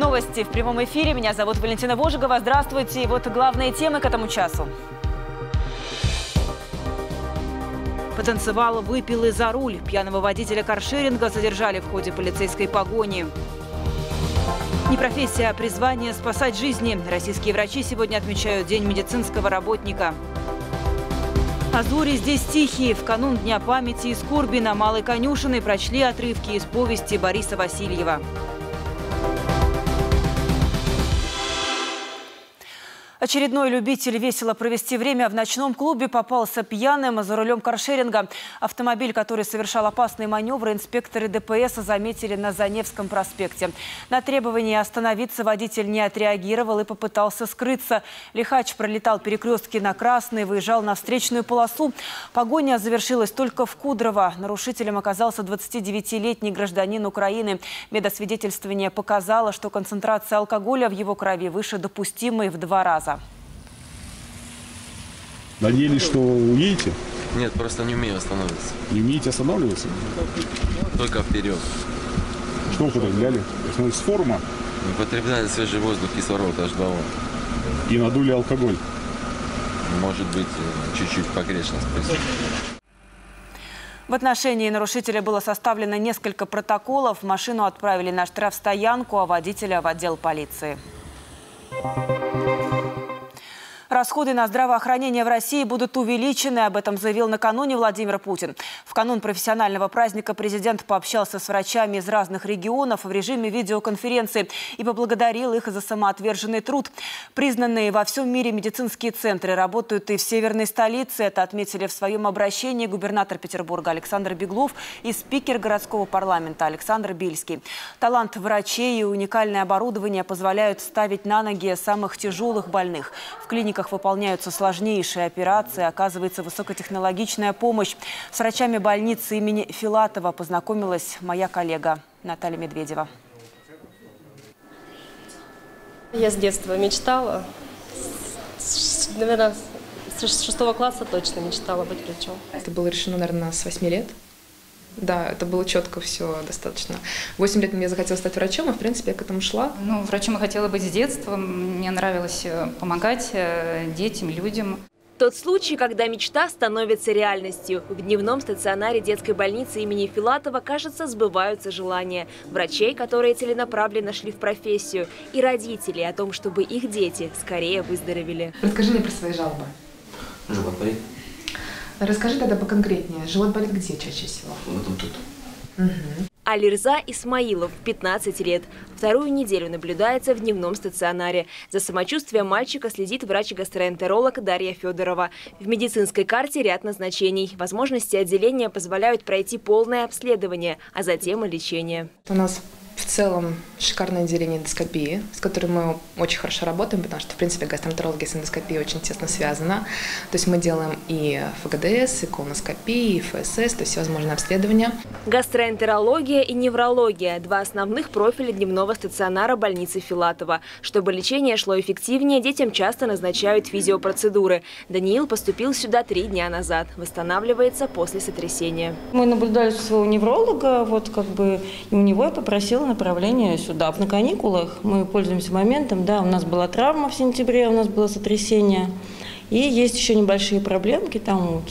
Новости в прямом эфире. Меня зовут Валентина Вожегова. Здравствуйте. И вот главные темы к этому часу. Потанцевал, выпил и за руль. Пьяного водителя каршеринга задержали в ходе полицейской погони. Не профессия, а призвание спасать жизни. Российские врачи сегодня отмечают День медицинского работника. А зори здесь тихие. В канун Дня памяти и скорби на Малой Конюшиной прочли отрывки из повести Бориса Васильева. Очередной любитель весело провести время в ночном клубе попался пьяным за рулем каршеринга. Автомобиль, который совершал опасные маневры, инспекторы ДПС заметили на Заневском проспекте. На требование остановиться водитель не отреагировал и попытался скрыться. Лихач пролетал перекрестки на красный, выезжал на встречную полосу. Погоня завершилась только в Кудрово. Нарушителем оказался 29-летний гражданин Украины. Медосвидетельствование показало, что концентрация алкоголя в его крови выше допустимой в 2 раза. Надеялись, что уедете? Нет, просто не умею останавливаться. Не умеете останавливаться? Только вперед. Что вы употребляли? С форума? Употребляли свежий воздух, кислород, H2O. И надули алкоголь? Может быть, чуть-чуть погрешность присутствует. В отношении нарушителя было составлено несколько протоколов. Машину отправили на штрафстоянку, а водителя в отдел полиции. Расходы на здравоохранение в России будут увеличены. Об этом заявил накануне Владимир Путин. В канун профессионального праздника президент пообщался с врачами из разных регионов в режиме видеоконференции и поблагодарил их за самоотверженный труд. Признанные во всем мире медицинские центры работают и в северной столице. Это отметили в своем обращении губернатор Петербурга Александр Беглов и спикер городского парламента Александр Бельский. Талант врачей и уникальное оборудование позволяют ставить на ноги самых тяжелых больных. В клиниках выполняются сложнейшие операции, оказывается высокотехнологичная помощь. С врачами больницы имени Филатова познакомилась моя коллега Наталья Медведева. Я с детства мечтала, наверное, с 6 класса точно мечтала быть врачом. Это было решено, наверное, с 8 лет. Да, это было четко все достаточно. 8 лет мне захотелось стать врачом, и, в принципе, я к этому шла. Ну, врачом я хотела быть с детства. Мне нравилось помогать детям, людям. Тот случай, когда мечта становится реальностью. В дневном стационаре детской больницы имени Филатова, кажется, сбываются желания врачей, которые целенаправленно шли в профессию, и родителей о том, чтобы их дети скорее выздоровели. Расскажи мне про свои жалобы. Живот болит? Расскажи тогда поконкретнее. Живот болит где чаще всего? Вот тут. Угу. Алирза Исмаилов, 15 лет. 2-ю неделю наблюдается в дневном стационаре. За самочувствием мальчика следит врач-гастроэнтеролог Дарья Федорова. В медицинской карте ряд назначений. Возможности отделения позволяют пройти полное обследование, а затем и лечение. У нас в целом шикарное отделение эндоскопии, с которым мы очень хорошо работаем, потому что, в принципе, гастроэнтерология с эндоскопией очень тесно связана. То есть мы делаем и ФГДС, и колоноскопии, и ФСС, то есть всевозможные обследования. Гастроэнтерология и неврология – 2 основных профиля дневного стационара больницы Филатова. Чтобы лечение шло эффективнее, детям часто назначают физиопроцедуры. Даниил поступил сюда 3 дня назад. Восстанавливается после сотрясения. Мы наблюдали своего невролога, и у него я попросила направление сюда. На каникулах мы пользуемся моментом, да, у нас была травма в сентябре, у нас было сотрясение. И есть еще небольшие проблемки там,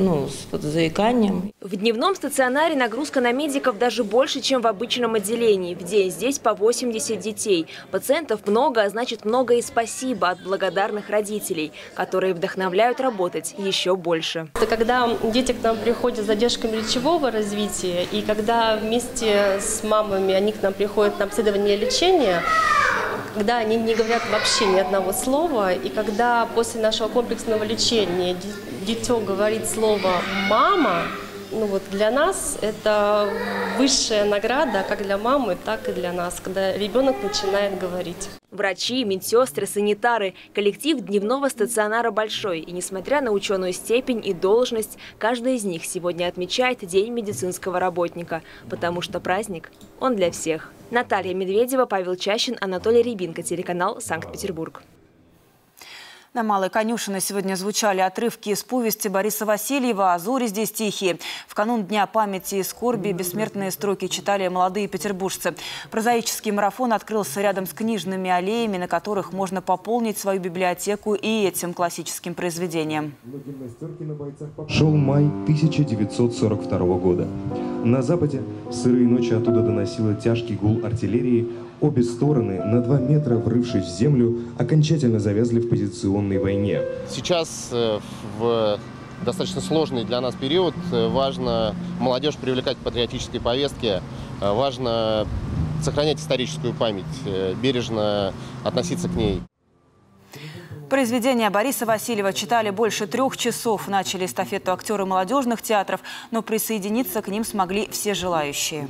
с заиканием. В дневном стационаре нагрузка на медиков даже больше, чем в обычном отделении. В день здесь по 80 детей. Пациентов много, а значит много и спасибо от благодарных родителей, которые вдохновляют работать еще больше. Это когда дети к нам приходят с задержками речевого развития, и когда вместе с мамами они к нам приходят на обследование и лечение, когда они не говорят вообще ни одного слова, и когда после нашего комплексного лечения дитё говорит слово «мама», для нас это высшая награда как для мамы, так и для нас, когда ребенок начинает говорить. Врачи, медсестры, санитары. Коллектив дневного стационара большой. И несмотря на ученую степень и должность, каждый из них сегодня отмечает День медицинского работника. Потому что праздник, он для всех. Наталья Медведева, Павел Чащин, Анатолий Рябинко, телеканал Санкт-Петербург. На Малой Конюшиной сегодня звучали отрывки из повести Бориса Васильева «А зори здесь тихие». В канун Дня памяти и скорби бессмертные строки читали молодые петербуржцы. Прозаический марафон открылся рядом с книжными аллеями, на которых можно пополнить свою библиотеку и этим классическим произведением. Шел май 1942 года. На западе в сырые ночи оттуда доносило тяжкий гул артиллерии. Обе стороны, на 2 метра врывшись в землю, окончательно завязли в позиционной войне. Сейчас в достаточно сложный для нас период важно молодежь привлекать к патриотической повестке, важно сохранять историческую память, бережно относиться к ней. Произведения Бориса Васильева читали больше 3 часов. Начали эстафету актеры молодежных театров, но присоединиться к ним смогли все желающие.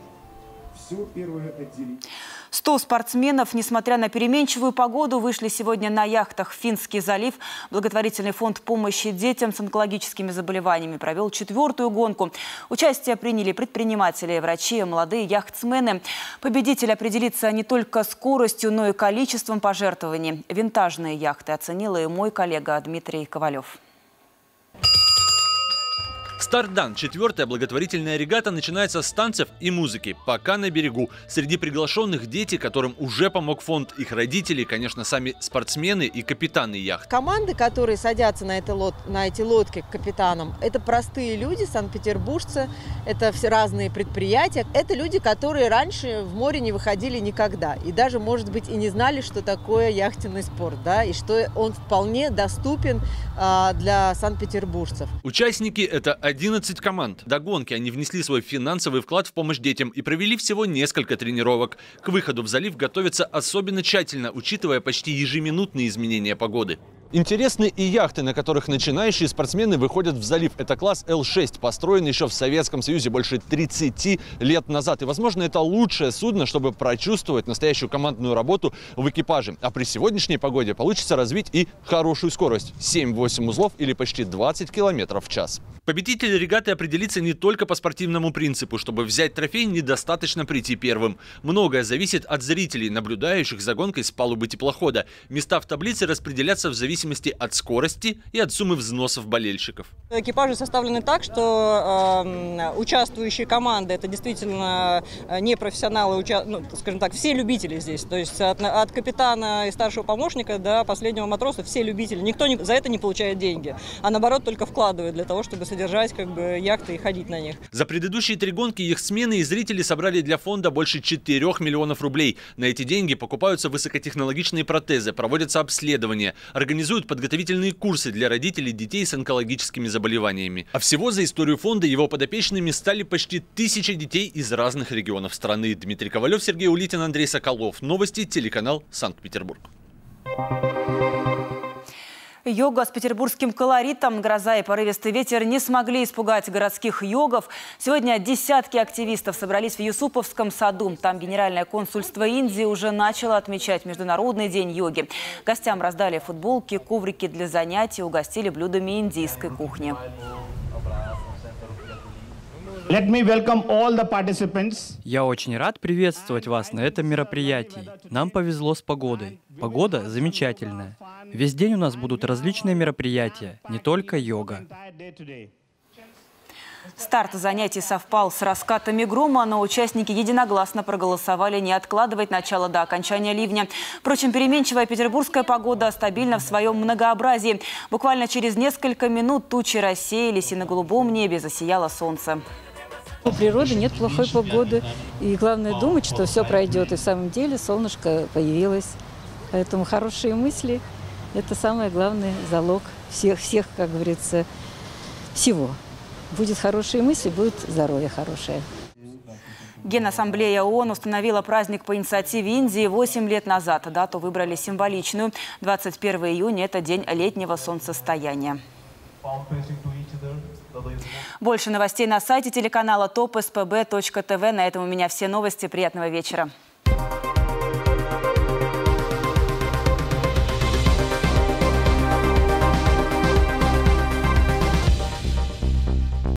100 спортсменов, несмотря на переменчивую погоду, вышли сегодня на яхтах в Финский залив. Благотворительный фонд помощи детям с онкологическими заболеваниями провел 4-ю гонку. Участие приняли предприниматели, врачи, молодые яхтсмены. Победитель определится не только скоростью, но и количеством пожертвований. Винтажные яхты оценил и мой коллега Дмитрий Ковалев. Старт-дан. 4-я благотворительная регата начинается с танцев и музыки. Пока на берегу. Среди приглашенных дети, которым уже помог фонд, их родители, конечно, сами спортсмены и капитаны яхт. Команды, которые садятся на эти лодки к капитанам, это простые люди, санкт-петербуржцы, это все разные предприятия. Это люди, которые раньше в море не выходили никогда. И даже, может быть, и не знали, что такое яхтенный спорт, да, и что он вполне доступен для санкт-петербуржцев. Участники – это 11 команд. До гонки они внесли свой финансовый вклад в помощь детям и провели всего несколько тренировок. К выходу в залив готовятся особенно тщательно, учитывая почти ежеминутные изменения погоды. Интересны и яхты, на которых начинающие спортсмены выходят в залив. Это класс L6, построенный еще в Советском Союзе больше 30 лет назад. И, возможно, это лучшее судно, чтобы прочувствовать настоящую командную работу в экипаже. А при сегодняшней погоде получится развить и хорошую скорость – 7-8 узлов или почти 20 км в час. Победитель регаты определится не только по спортивному принципу. Чтобы взять трофей, недостаточно прийти первым. Многое зависит от зрителей, наблюдающих за гонкой с палубы теплохода. Места в таблице распределятся в зависимости от скорости и от суммы взносов болельщиков. Экипажи составлены так, что участвующие команды – это действительно не профессионалы, скажем так, все любители здесь. То есть от капитана и старшего помощника до последнего матроса все любители. Никто за это не получает деньги, а наоборот только вкладывает для того, чтобы содержать яхты и ходить на них. За предыдущие 3 гонки яхтсмены и зрители собрали для фонда больше 4 миллионов рублей. На эти деньги покупаются высокотехнологичные протезы, проводятся обследования, организуют подготовительные курсы для родителей детей с онкологическими заболеваниями. А всего за историю фонда его подопечными стали почти 1000 детей из разных регионов страны. Дмитрий Ковалев, Сергей Улитин, Андрей Соколов. Новости, телеканал Санкт-Петербург. Йога с петербургским колоритом, гроза и порывистый ветер не смогли испугать городских йогов. Сегодня десятки активистов собрались в Юсуповском саду. Там Генеральное консульство Индии уже начало отмечать Международный день йоги. Гостям раздали футболки, коврики для занятий, угостили блюдами индийской кухни. Я очень рад приветствовать вас на этом мероприятии. Нам повезло с погодой. Погода замечательная. Весь день у нас будут различные мероприятия, не только йога. Старт занятий совпал с раскатами грома, но участники единогласно проголосовали не откладывать начало до окончания ливня. Впрочем, переменчивая петербургская погода стабильна в своем многообразии. Буквально через несколько минут тучи рассеялись, и на голубом небе засияло солнце. У природы нет плохой погоды. И главное думать, что все пройдет. И в самом деле солнышко появилось. Поэтому хорошие мысли – это самый главный залог всех, как говорится, всего. Будет хорошие мысли, будет здоровье хорошее. Генассамблея ООН установила праздник по инициативе Индии 8 лет назад. Дату выбрали символичную. 21 июня – это день летнего солнцестояния. Больше новостей на сайте телеканала topspb.tv. На этом у меня все новости. Приятного вечера.